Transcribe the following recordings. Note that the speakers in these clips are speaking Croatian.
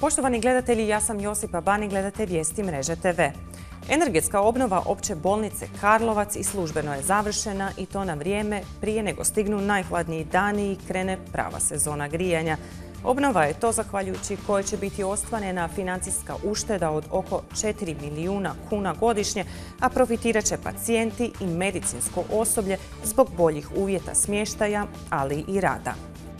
Poštovani gledatelji, ja sam Josipa Bani, gledate vijesti Mreže TV. Energetska obnova Opće bolnice Karlovac i službeno je završena i to na vrijeme prije nego stignu najhladniji dani i krene prava sezona grijanja. Obnova je to zahvaljujući kojoj će biti ostvarena financijska ušteda od oko 4 milijuna kuna godišnje, a profitirat će pacijenti i medicinsko osoblje zbog boljih uvjeta smještaja, ali i rada.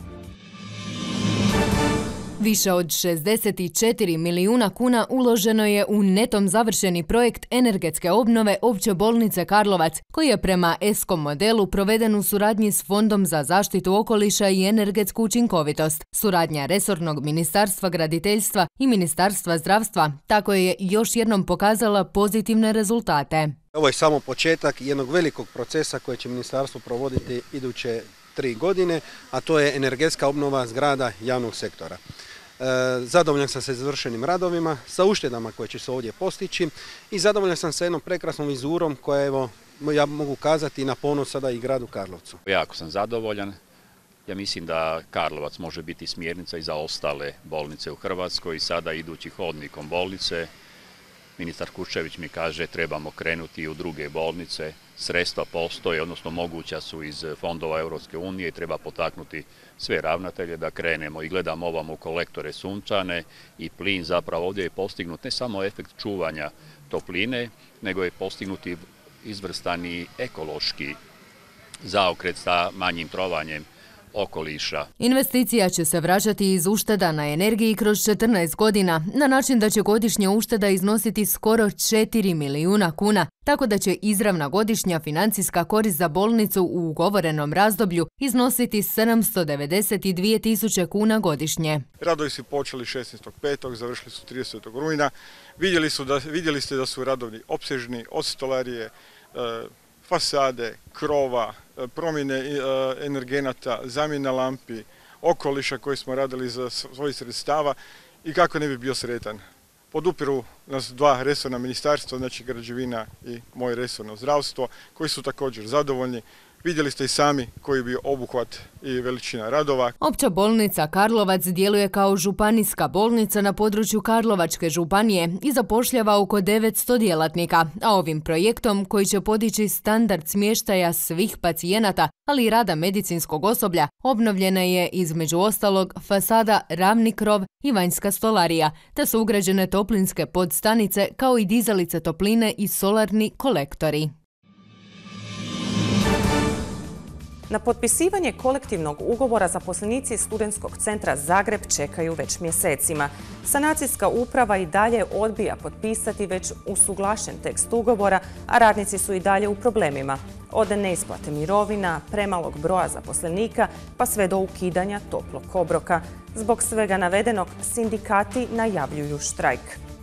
Više od 64 milijuna kuna uloženo je u netom završeni projekt energetske obnove Opće bolnice Karlovac, koji je prema ESCO modelu proveden u suradnji s Fondom za zaštitu okoliša i energetsku učinkovitost. Suradnja resornog Ministarstva graditeljstva i Ministarstva zdravstva tako je još jednom pokazala pozitivne rezultate. Ovo je samo početak jednog velikog procesa koje će ministarstvo provoditi iduće 3 godine, a to je energetska obnova zgrada javnog sektora. Zadovoljan sam sa završenim radovima, sa uštedama koje će se ovdje postići i zadovoljan sam sa jednom prekrasnom vizurom koja, evo, ja mogu kazati, na ponos sada i gradu Karlovcu. Jako sam zadovoljan. Ja mislim da Karlovac može biti smjernica i za ostale bolnice u Hrvatskoj. Sada idući hodnikom bolnice, ministar Kuščević mi kaže trebamo krenuti i u druge bolnice. Sredstva postoje, odnosno moguća su iz fondova Europske unije i treba potaknuti sve ravnatelje da krenemo i gledamo ovamo u kolektore sunčane i plin. Zapravo ovdje je postignut ne samo efekt čuvanja topline, nego je postignuti izvrstani ekološki zaokret sa manjim trovanjem okoliša. Investicija će se vraćati iz ušteda na energiji kroz 14 godina, na način da će godišnja ušteda iznositi skoro 4 milijuna kuna, tako da će izravna godišnja financijska korist za bolnicu u ugovorenom razdoblju iznositi 792 tisuće kuna godišnje. Radovi su počeli 16.5., završili su 30. rujna. Vidjeli ste da su radovi opsežni, od stolarije, fasade, krova, promjene energenata, zamjena lampi, okoliša koji smo radili za svojih sredstava i kako ne bi bio sretan. Podupiru nas 2 resorna ministarstva, znači građevina i moje resorno zdravstvo, koji su također zadovoljni. Vidjeli ste i sami koji bi obuhvat i veličina radova. Opća bolnica Karlovac djeluje kao županijska bolnica na području Karlovačke županije i zapošljava oko 900 djelatnika, a ovim projektom koji će podići standard smještaja svih pacijenata, ali i rada medicinskog osoblja, obnovljena je između ostalog fasada, ravni krov i vanjska stolarija, te su ugrađene toplinske podstanice kao i dizalice topline i solarni kolektori. Na potpisivanje kolektivnog ugovora zaposlenici Studentskog centra Zagreb čekaju već mjesecima. Sanacijska uprava i dalje odbija potpisati već usuglašen tekst ugovora, a radnici su i dalje u problemima. Od neisplate mirovina, premalog broja zaposlenika, pa sve do ukidanja toplog obroka. Zbog svega navedenog, sindikati najavljuju štrajk.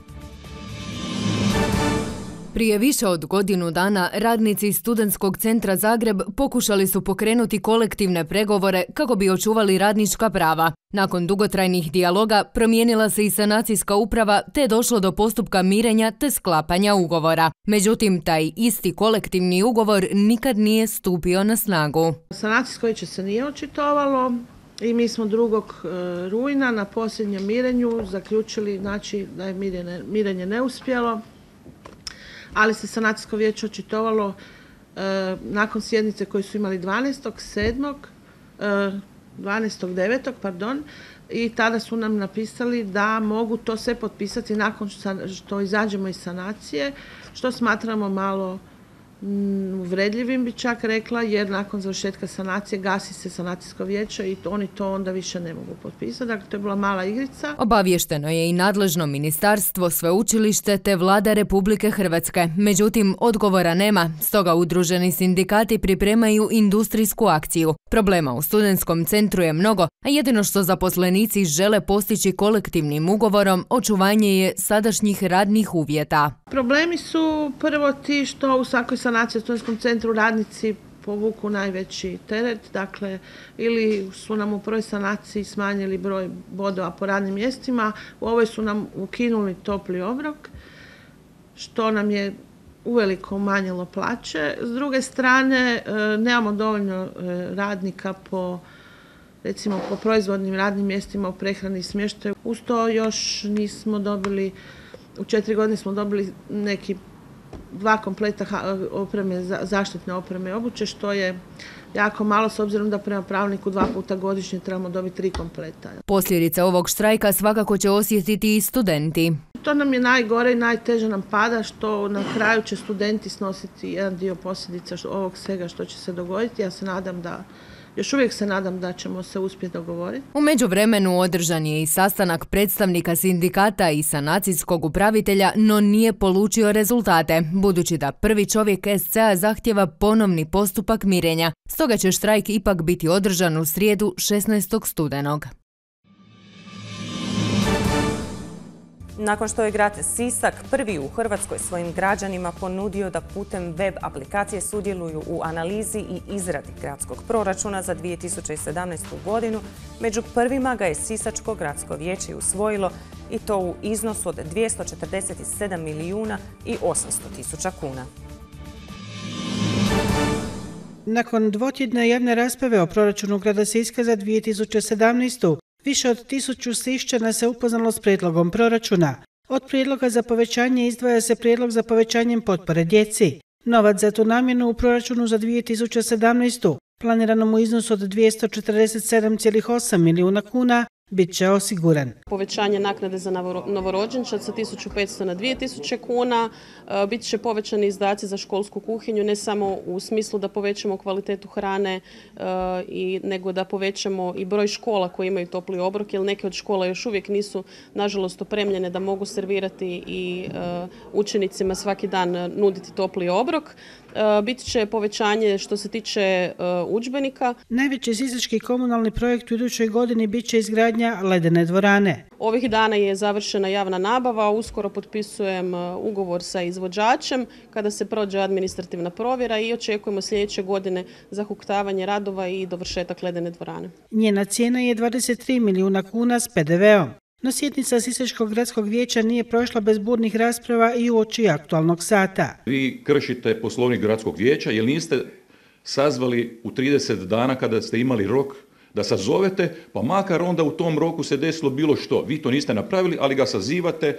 Prije više od godinu dana radnici Studentskog centra Zagreb pokušali su pokrenuti kolektivne pregovore kako bi očuvali radnička prava. Nakon dugotrajnih dijaloga promijenila se i sanacijska uprava te je došlo do postupka mirenja te sklapanja ugovora. Međutim, taj isti kolektivni ugovor nikad nije stupio na snagu. Sanacijsko vijeće se nije očitovalo i mi smo 2. rujna na posljednjem mirenju zaključili, znači, da je mirenje neuspjelo, ali se sanacijsko vijeće očitovalo nakon sjednice koju su imali 12.9. I tada su nam napisali da mogu to sve potpisati nakon što izađemo iz sanacije, što smatramo malo uvredljivim, bi čak rekla, jer nakon završetka sanacije gasi se sanacijsko vijeće i oni to onda više ne mogu potpisati. Dakle, to je bila mala igrica. Obavješteno je i nadležno ministarstvo, sveučilište te Vlada Republike Hrvatske. Međutim, odgovora nema, stoga udruženi sindikati pripremaju industrijsku akciju. Problema u studentskom centru je mnogo, a jedino što zaposlenici žele postići kolektivnim ugovorom očuvanje je sadašnjih radnih uvjeta. Problemi su prvo ti što u svakoj sanaciji u studentskom centru radnici povuku najveći teret, dakle ili su nam u prvoj sanaciji smanjili broj bodova po radnim mjestima, u ovoj su nam ukinuli topli obrok, što nam je uveliko umanjilo plaće. S druge strane, nemamo dovoljno radnika po recimo po proizvodnim radnim mjestima u prehrani i smještaju. Uz to još nismo dobili, u 4 godine smo dobili neki 2 kompleta opreme, zaštitne opreme i obuće, što je jako malo s obzirom da prema pravilniku 2 puta godišnje trebamo dobiti 3 kompleta. Posljedice ovog štrajka svakako će osjetiti i studenti. To nam je najgore i najteže nam pada što na kraju će studenti snositi jedan dio posljedica ovog svega što će se dogoditi. Još uvijek se nadam da ćemo se uspjeti dogovoriti. U međuvremenu održan je i sastanak predstavnika sindikata i sanacijskog upravitelja, no nije polučio rezultate, budući da prvi čovjek SC-a zahtjeva ponovni postupak mirenja. Stoga će štrajk ipak biti održan u srijedu 16. studenog. Nakon što je grad Sisak prvi u Hrvatskoj svojim građanima ponudio da putem web aplikacije sudjeluju u analizi i izradi gradskog proračuna za 2017. godinu, među prvima ga je Sisačko gradsko vijeće usvojilo i to u iznosu od 247 milijuna i 800 tisuća kuna. Nakon dvotjedne javne rasprave o proračunu grada Siska za 2017. više od 1000 Siščana se upoznalo s prijedlogom proračuna. Od prijedloga za povećanje izdvaja se prijedlog za povećanjem potpore djeci. Novac za tu namjenu u proračunu za 2017. planiranom u iznosu od 247,8 milijuna kuna bit će osiguran. Povećanje naknade za novorođenčad sa 1500 na 2000 kuna, bit će povećani izdaci za školsku kuhinju, ne samo u smislu da povećamo kvalitetu hrane, nego da povećamo i broj škola koji imaju topli obrok, jer neke od škola još uvijek nisu, nažalost, opremljene da mogu servirati i učenicima svaki dan nuditi topli obrok. Bit će povećanje što se tiče udžbenika. Najveći sisački komunalni projekt u idućoj godini bit će izgradnja ledene dvorane. Ovih dana je završena javna nabava, uskoro potpisujem ugovor sa izvođačem kada se prođe administrativna provjera i očekujemo sljedeće godine zahuktavanje radova i dovršetak ledene dvorane. Njena cijena je 23 milijuna kuna s PDV-om. No sjednica Sisačkog gradskog vijeća nije prošla bez burnih rasprava i uoči aktualnog sata. Vi kršite poslovnik gradskog vijeća jer niste sazvali u 30 dana kada ste imali rok da sazovete, pa makar onda u tom roku se desilo bilo što. Vi to niste napravili, ali ga sazivate,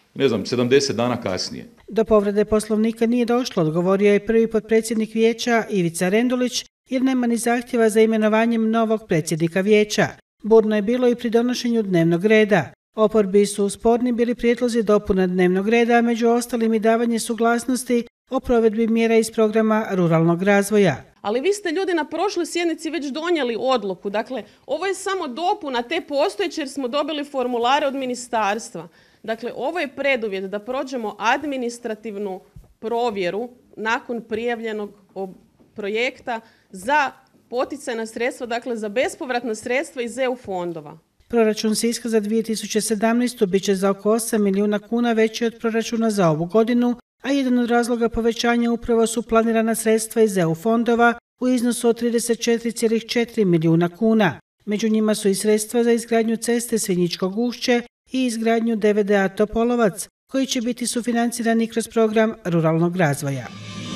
70 dana kasnije. Do povrede poslovnika nije došlo, odgovorio je prvi potpredsjednik vijeća Ivica Rendulić, jer nema ni zahtjeva za imenovanjem novog predsjednika vijeća. Burno je bilo i pri donošenju dnevnog reda. Oporbi su sporni bili prijedlozi dopuna dnevnog reda, među ostalim i davanje suglasnosti o provedbi mjera iz programa ruralnog razvoja. Ali vi ste ljudi na prošloj sjednici već donijeli odluku. Dakle, ovo je samo dopuna te postojeće jer smo dobili formulare od ministarstva. Dakle, ovo je preduvjet da prođemo administrativnu provjeru nakon prijavljenog projekta za poticajna sredstva, dakle za bespovratna sredstva iz EU fondova. Proračun Siska za 2017. bit će za oko 8 milijuna kuna veći od proračuna za ovu godinu, a jedan od razloga povećanja upravo su planirana sredstva iz EU fondova u iznosu od 34,4 milijuna kuna. Među njima su i sredstva za izgradnju ceste Svinjičkog ušće i izgradnju DVD-a Topolovac, koji će biti sufinancirani kroz program ruralnog razvoja.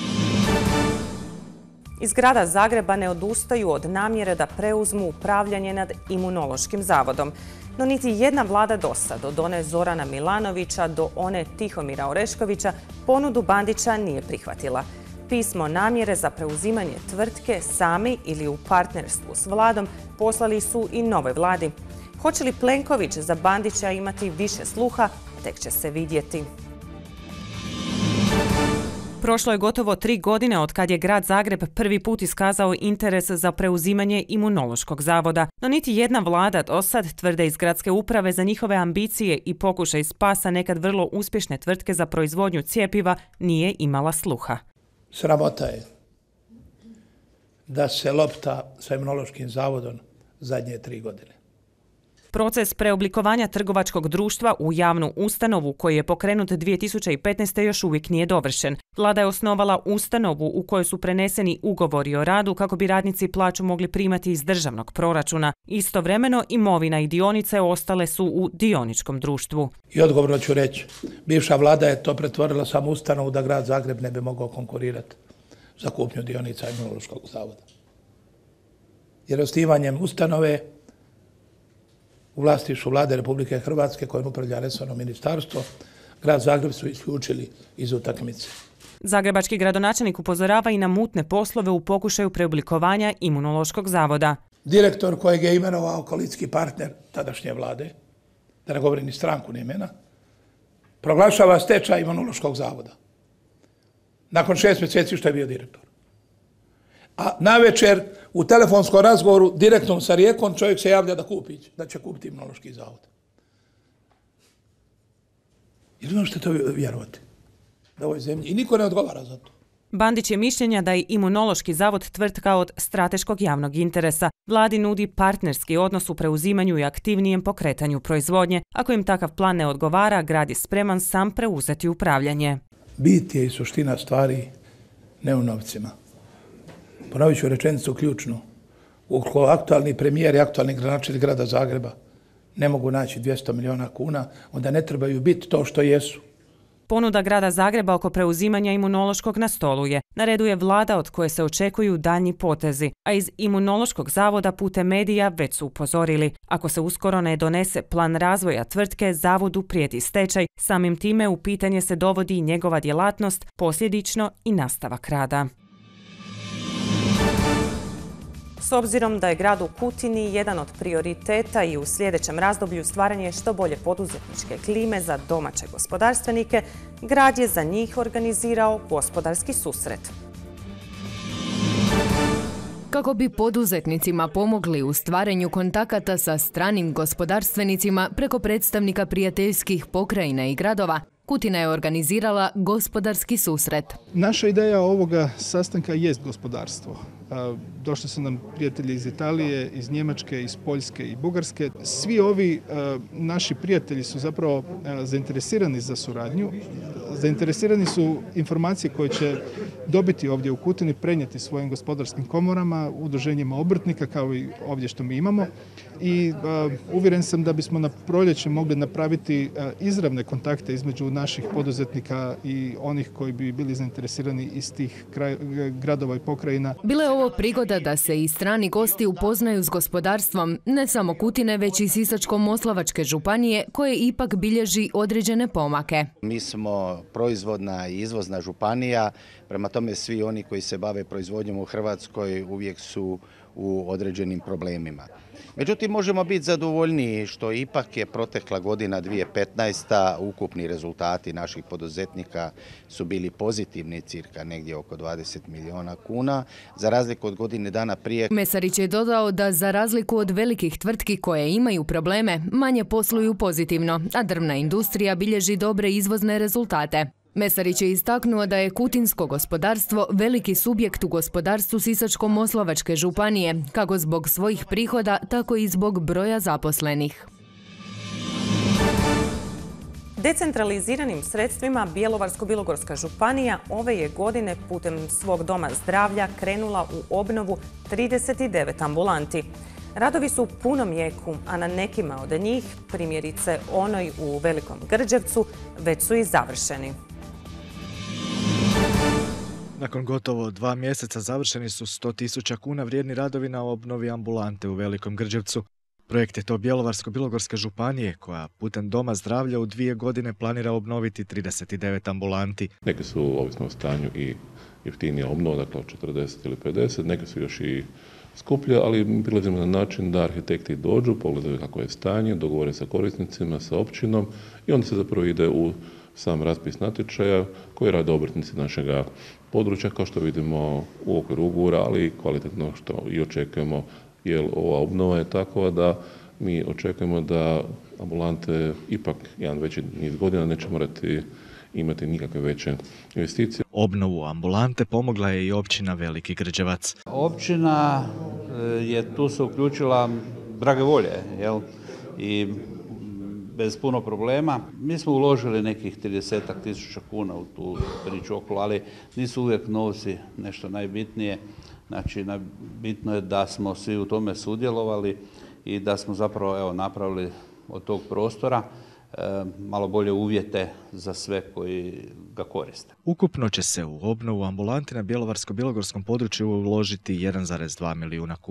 Iz grada Zagreba ne odustaju od namjere da preuzmu upravljanje nad Imunološkim zavodom. No niti jedna vlada dosad, od one Zorana Milanovića do one Tihomira Oreškovića, ponudu Bandića nije prihvatila. Pismo namjere za preuzimanje tvrtke sami ili u partnerstvu s vladom poslali su i novoj vladi. Hoće li Plenković za Bandića imati više sluha, tek će se vidjeti. Prošlo je gotovo 3 godine od kad je grad Zagreb prvi put iskazao interes za preuzimanje Imunološkog zavoda. No niti jedna vlada dosad, tvrde iz gradske uprave, za njihove ambicije i pokušaj spasa nekad vrlo uspješne tvrtke za proizvodnju cjepiva nije imala sluha. Sramota je da se lopta sa Imunološkim zavodom zadnje 3 godine. Proces preoblikovanja trgovačkog društva u javnu ustanovu koji je pokrenut 2015. još uvijek nije dovršen. Vlada je osnovala ustanovu u kojoj su preneseni ugovori o radu kako bi radnici plaću mogli primati iz državnog proračuna. Istovremeno imovina i dionice ostale su u dioničkom društvu. I odgovorno ću reći, bivša vlada je to pretvorila samo ustanovu da grad Zagreb ne bi mogao konkurirati za kupnju dionica Imunološkog zavoda. Jer osnivanjem ustanove u vlasništvu Vlade Republike Hrvatske kojim upravlja resorno ministarstvo, grad Zagreb su isključili iz utakmice. Zagrebački gradonačelnik upozorava i na mutne poslove u pokušaju preoblikovanja Imunološkog zavoda. Direktor kojeg je imenovao koalicijski partner tadašnje vlade, da ne govorim ni stranku ni imena, proglašava stečaj Imunološkog zavoda. Nakon 6 mjeseci što je bio direktor. A navečer u telefonskom razgovoru direktnom sa Rijekom čovjek se javlja da će kupiti Imunološki zavod. Ili možete to vjerovati? Da ovoj zemlji. I niko ne odgovara za to. Bandić je mišljenja da je Imunološki zavod tvrtka od strateškog javnog interesa. Vladi nudi partnerski odnos u preuzimanju i aktivnijem pokretanju proizvodnje. Ako im takav plan ne odgovara, grad je spreman sam preuzeti upravljanje. Bit je i suština stvari ne u novcima. Ponovit ću rečenicu ključnu. Ukoliko aktualni premijer i aktualni gradonačelnik grada Zagreba ne mogu naći 200 milijuna kuna, onda ne trebaju biti to što jesu. Ponuda grada Zagreba oko preuzimanja Imunološkog na stolu je. Na redu je vlada od koje se očekuju daljnji potezi, a iz Imunološkog zavoda putem medija već su upozorili. Ako se uskoro ne donese plan razvoja tvrtke, zavodu prijeti stečaj, samim time u pitanje se dovodi i njegova djelatnost, posljedično i nastavak rada. S obzirom da je grad u Kutini jedan od prioriteta i u sljedećem razdoblju stvaranje što bolje poduzetničke klime za domaće gospodarstvenike, grad je za njih organizirao gospodarski susret. Kako bi poduzetnicima pomogli u stvaranju kontakata sa stranim gospodarstvenicima preko predstavnika prijateljskih pokrajina i gradova, Kutina je organizirala gospodarski susret. Naša ideja ovoga sastanka jest gospodarstvo. Došli su nam prijatelji iz Italije, iz Njemačke, iz Poljske i Bugarske. Svi ovi naši prijatelji su zapravo zainteresirani za suradnju. Zainteresirani su informacije koje će dobiti ovdje u Kutini, prenijeti svojim gospodarskim komorama, udruženjima obrtnika kao i ovdje što mi imamo. I uvjeren sam da bismo na proljeće mogli napraviti izravne kontakte između naših poduzetnika i onih koji bi bili zainteresirani iz tih gradova i pokrajina. Bila je ovo prigoda da se i strani gosti upoznaju s gospodarstvom, ne samo Kutine, već i Sisačko-moslavačke županije, koje ipak bilježi određene pomake. Mi smo proizvodna i izvozna županija, prema tome svi oni koji se bave proizvodnjom u Hrvatskoj uvijek su u određenim problemima. Međutim, možemo biti zadovoljniji što ipak je protekla godina 2015. ukupni rezultati naših poduzetnika su bili pozitivni, cirka negdje oko 20 milijuna kuna, za razliku od godine dana prije. Mesarić je dodao da za razliku od velikih tvrtki koje imaju probleme, manje posluju pozitivno, a drvna industrija bilježi dobre izvozne rezultate. Mesarić je istaknuo da je kutinsko gospodarstvo veliki subjekt u gospodarstvu Sisačko-moslavačke županije, kako zbog svojih prihoda, tako i zbog broja zaposlenih. Decentraliziranim sredstvima Bjelovarsko-bilogorska županija ove je godine putem svog doma zdravlja krenula u obnovu 39 ambulanti. Radovi su u punom jeku, a na nekima od njih, primjerice onoj u Velikom Grđevcu, već su i završeni. Nakon gotovo 2 mjeseca završeni su 100.000 kuna vrijedni radovi na obnovi ambulante u Velikom Grđevcu. Projekt je to Bjelovarsko-bilogorske županije koja putem doma zdravlja u 2 godine planira obnoviti 39 ambulanti. Neke su, ovisno o stanju, i jeftinija obnova, dakle 40 ili 50, neke su još i skuplje, ali prilazimo na način da arhitekti dođu, pogledaju kako je stanje, dogovore sa korisnicima, sa općinom i onda se zapravo ide u sam raspis natječaja koji rade obrtnici našega područja, kao što vidimo u okviru ugovora, ali kvalitetno što i očekujemo, jer ova obnova je takva da mi očekujemo da ambulante ipak jedan veći niz godina neće morati imati nikakve veće investicije. Obnovu ambulante pomogla je i općina Veliki Grđevac. Općina je tu se uključila drage volje, jel? I bez puno problema. Mi smo uložili nekih 30.000 kuna u tu priču okolo, ali nisu uvijek novci nešto najbitnije. Znači, bitno je da smo svi u tome sudjelovali i da smo zapravo napravili od tog prostora malo bolje uvjete za sve koji ga koriste. Ukupno će se u obnovu ambulanti na Bjelovarsko-bilogorskom području uložiti 1,2 milijuna kuna.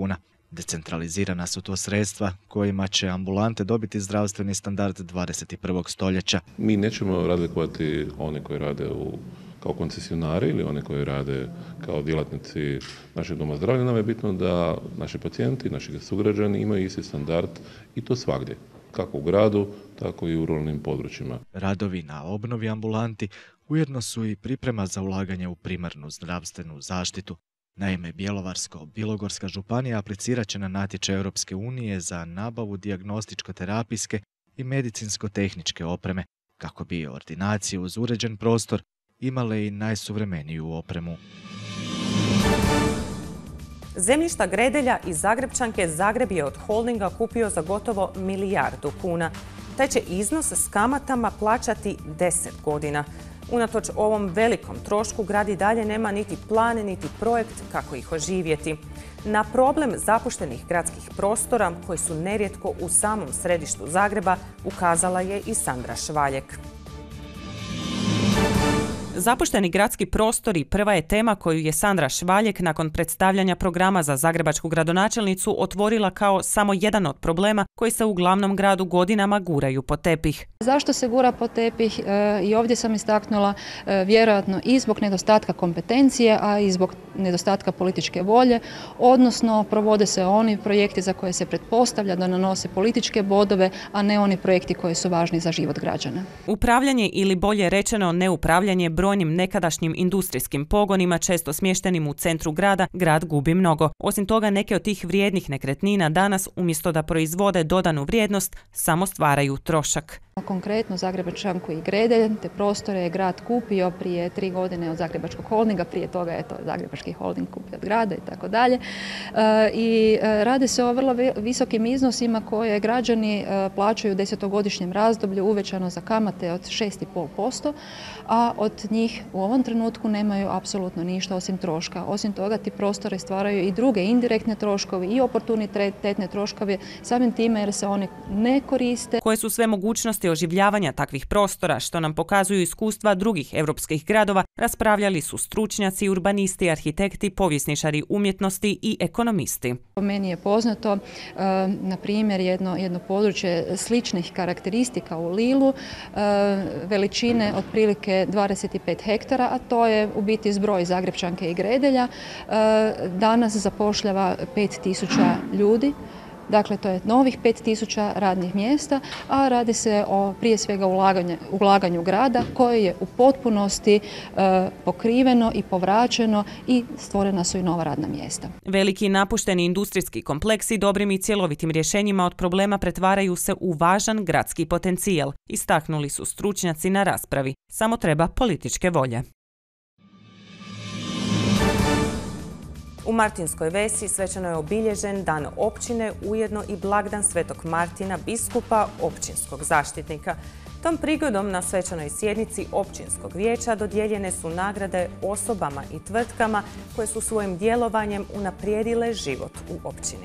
Decentralizirana su to sredstva kojima će ambulante dobiti zdravstveni standard 21. stoljeća. Mi nećemo razlikovati one koji rade kao koncesionari ili one koji rade kao djelatnici našeg doma zdravlja. Nam je bitno da naši pacijenti, naši sugrađani imaju isti standard i to svagdje, kako u gradu, tako i u ruralnim područjima. Radovi na obnovi ambulanti ujedno su i priprema za ulaganje u primarnu zdravstvenu zaštitu. Naime, Bjelovarsko-bilogorska županija aplicirat će na natječaj Europske unije za nabavu dijagnostičko-terapijske i medicinsko-tehničke opreme, kako bi ordinacije uz uređen prostor imale i najsuvremeniju opremu. Zemljišta Gredelja i Zagrebčanke Zagreb je od holdinga kupio za gotovo milijardu kuna. Taj će iznos s kamatama plaćati 10 godina. Unatoč ovom velikom trošku grad i dalje nema niti plan niti projekt kako ih oživjeti. Na problem zapuštenih gradskih prostora, koji su nerijetko u samom središtu Zagreba, ukazala je i Sandra Švaljek. Zapušteni gradski prostori prva je tema koju je Sandra Švaljek nakon predstavljanja programa za zagrebačku gradonačelnicu otvorila kao samo jedan od problema koji se u glavnom gradu godinama guraju pod tepih. Zašto se gura pod tepih? I ovdje sam istaknula vjerojatno i zbog nedostatka kompetencije, a i zbog nedostatka političke volje, odnosno provode se oni projekti za koje se pretpostavlja da nanose političke bodove, a ne oni projekti koji su važni za život građana. Upravljanje ili bolje rečeno neupravljanje brojnim nekadašnjim industrijskim pogonima, često smještenim u centru grada, grad gubi mnogo. Osim toga, neke od tih vrijednih nekretnina danas, umjesto da proizvode dodanu vrijednost, samo stvaraju trošak. Konkretno Zagrebačanku i Gredelj, te prostore je grad kupio prije 3 godine od Zagrebačkog holdinga, prije toga je to Zagrebački holding kupio od grada i tako dalje. I radi se o vrlo visokim iznosima koje građani plaćaju u 10-godišnjem razdoblju, uvećano za kamate od 6,5%, a od njih u ovom trenutku nemaju apsolutno ništa osim troška. Osim toga, ti prostore stvaraju i druge indirektne troškove i oportunitetne troškove, samim time jer se oni ne koriste. Koje su sve mogućnosti oživljavanja takvih prostora, što nam pokazuju iskustva drugih europskih gradova, raspravljali su stručnjaci, urbanisti, arhitekti, povjesničari umjetnosti i ekonomisti. Meni je poznato, na primjer, jedno područje sličnih karakteristika u Lilu, veličine otprilike 25 hektara, a to je u biti zbroj Zagrebčanke i Gredelja. Danas zapošljava 5000 ljudi. Dakle, to je novih 5000 radnih mjesta, a radi se o prije svega ulaganju grada koje je u potpunosti pokriveno i povraćeno i stvorena su i nova radna mjesta. Veliki napušteni industrijski kompleksi dobrim i cjelovitim rješenjima od problema pretvaraju se u važan gradski potencijal, istaknuli su stručnjaci na raspravi. Samo treba političke volje. U Martinskoj Vesi svečano je obilježen Dan općine, ujedno i blagdan Svetog Martina, biskupa općinskog zaštitnika. Tom prigodom na svečanoj sjednici općinskog vijeća dodijeljene su nagrade osobama i tvrtkama koje su svojim djelovanjem unaprijedile život u općini.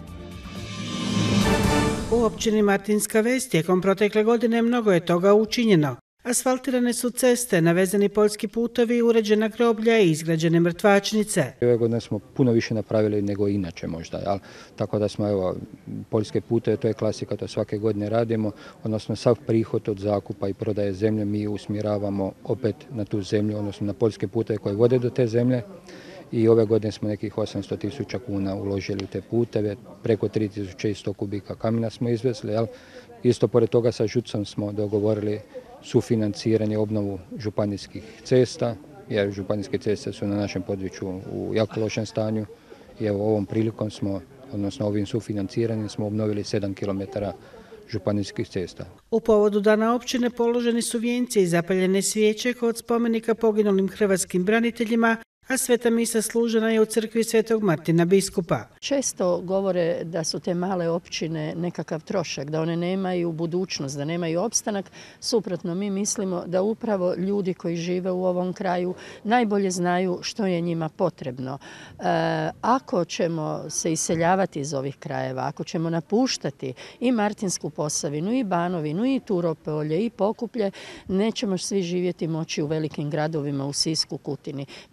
U općini Martinska Ves tijekom protekle godine mnogo je toga učinjeno. Asfaltirane su ceste, navezani poljski putovi, uređena groblja i izgrađene mrtvačnice. Ove godine smo puno više napravili nego inače možda, jel? Tako da smo, poljske puteve, to je klasika, to svake godine radimo, odnosno sav prihod od zakupa i prodaje zemlje mi usmjeravamo opet na tu zemlju, odnosno na poljske puteve koje vode do te zemlje. I ove godine smo nekih 800.000 kuna uložili u te puteve, preko 3100 kubika kamena smo izvezli, jel? Isto pored toga sa ŽUC-om smo dogovorili sufinanciranje obnovu županijskih cesta, jer županijske ceste su na našem području u jako lošem stanju. I evo ovom prilikom smo, odnosno ovim sufinanciranjem smo obnovili 7 km županijskih cesta. U povodu Dana općine položeni su vijenci i zapaljene svijeće kod spomenika poginulim hrvatskim braniteljima, a sveta misa služena je u crkvi Svetog Martina biskupa. Često govore da su te male općine nekakav trošak, da one nemaju budućnost, da nemaju opstanak. Suprotno, mi mislimo da upravo ljudi koji žive u ovom kraju najbolje znaju što je njima potrebno. Ako ćemo se iseljavati iz ovih krajeva, ako ćemo napuštati i Martinsku Posavinu, i Banovinu, i Turopolje, i Pokuplje, nećemo svi živjeti moći u velikim gradovima u Sisku, Kutini. Mislim da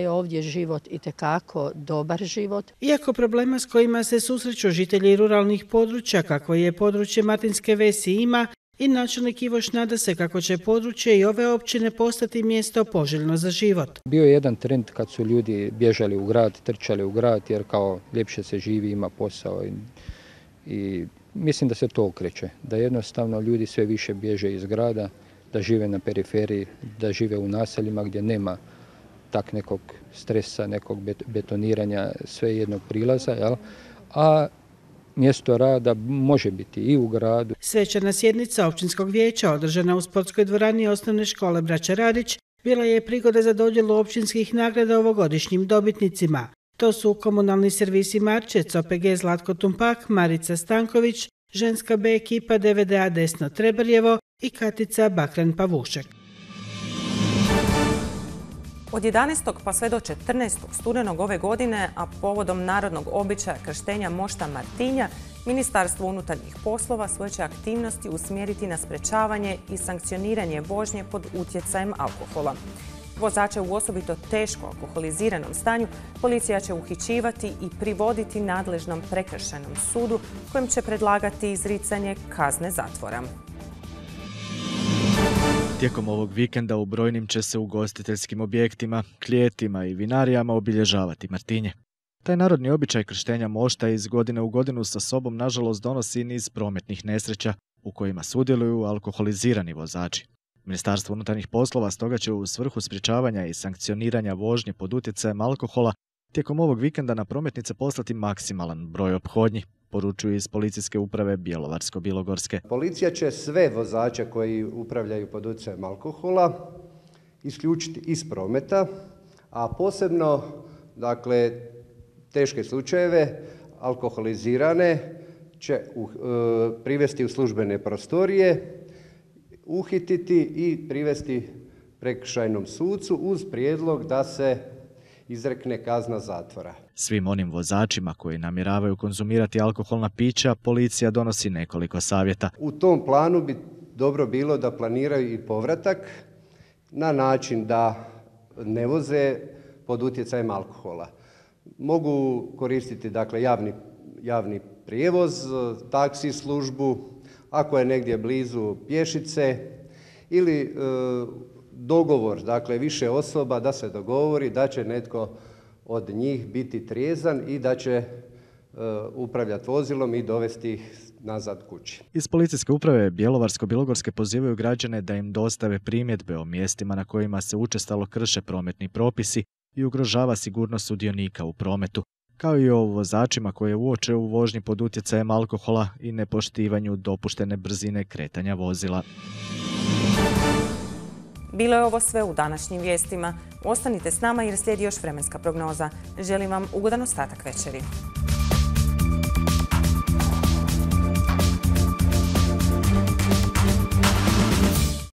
je ovdje život itekako dobar život. Iako problema s kojima se susreću žitelji ruralnih područja, kako je područje Martinske Vesi ima, i načelnik Ivoš nada se kako će područje i ove općine postati mjesto poželjno za život. Bio je jedan trend kad su ljudi bježali u grad, trčali u grad jer kao ljepše se živi, ima posao i mislim da se to okreće. Da jednostavno ljudi sve više bježe iz grada, da žive na periferiji, da žive u naseljima gdje nema tak nekog stresa, nekog betoniranja, sve jednog prilaza, jel? A mjesto rada može biti i u gradu. Svečana sjednica općinskog vijeća održana u sportskoj dvorani osnovne škole Braća Radić bila je prigoda za dodjelu općinskih nagrada ovogodišnjim dobitnicima. To su komunalni servisi Marčec, OPG Zlatko Tumpak, Marica Stanković, ženska B ekipa DVDA Desno Trebarjevo i Katica Bakran Pavušek. Od 11. pa sve do 14. studenog ove godine, a povodom narodnog običaja krštenja mošta Martinja, Ministarstvo unutarnjih poslova svoje će aktivnosti usmjeriti na sprečavanje i sankcioniranje vožnje pod utjecajem alkohola. Vozače u osobito teško alkoholiziranom stanju policija će uhićivati i privoditi nadležnom prekršajnom sudu kojem će predlagati izricanje kazne zatvora. Tijekom ovog vikenda u brojnim će se ugostiteljskim objektima, klijetima i vinarijama obilježavati Martinje. Taj narodni običaj krštenja mošta iz godine u godinu sa sobom nažalost donosi niz prometnih nesreća u kojima sudjeluju alkoholizirani vozači. Ministarstvo unutarnjih poslova stoga će u svrhu sprječavanja i sankcioniranja vožnje pod utjecajem alkohola tijekom ovog vikenda na prometnice poslati maksimalan broj ophodnji, poručuju iz Policijske uprave Bjelovarsko-bilogorske. Policija će sve vozače koji upravljaju pod utjecajem alkohola isključiti iz prometa, a posebno teške slučajeve alkoholizirane će privesti u službene prostorije, uhititi i privesti prekršajnom sucu uz prijedlog da se izrekne kazna zatvora. Svim onim vozačima koji namjeravaju konzumirati alkoholna pića, policija donosi nekoliko savjeta. U tom planu bi dobro bilo da planiraju i povratak na način da ne voze pod utjecajem alkohola. Mogu koristiti javni prijevoz, taksi službu, ako je negdje blizu pješice ili dogovor, više osoba da se dogovori da će netko od njih biti trijezan i da će upravljati vozilom i dovesti ih nazad kući. Iz Policijske uprave Bjelovarsko-bilogorske pozivaju građane da im dostave primjedbe o mjestima na kojima se učestalo krše prometni propisi i ugrožava sigurnost sudionika u prometu, kao i o vozačima koje uoče u vožnji pod utjecajem alkohola i nepoštivanju dopuštene brzine kretanja vozila. Bilo je ovo sve u današnjim vijestima. Ostanite s nama jer slijedi još vremenska prognoza. Želim vam ugodan ostatak večeri.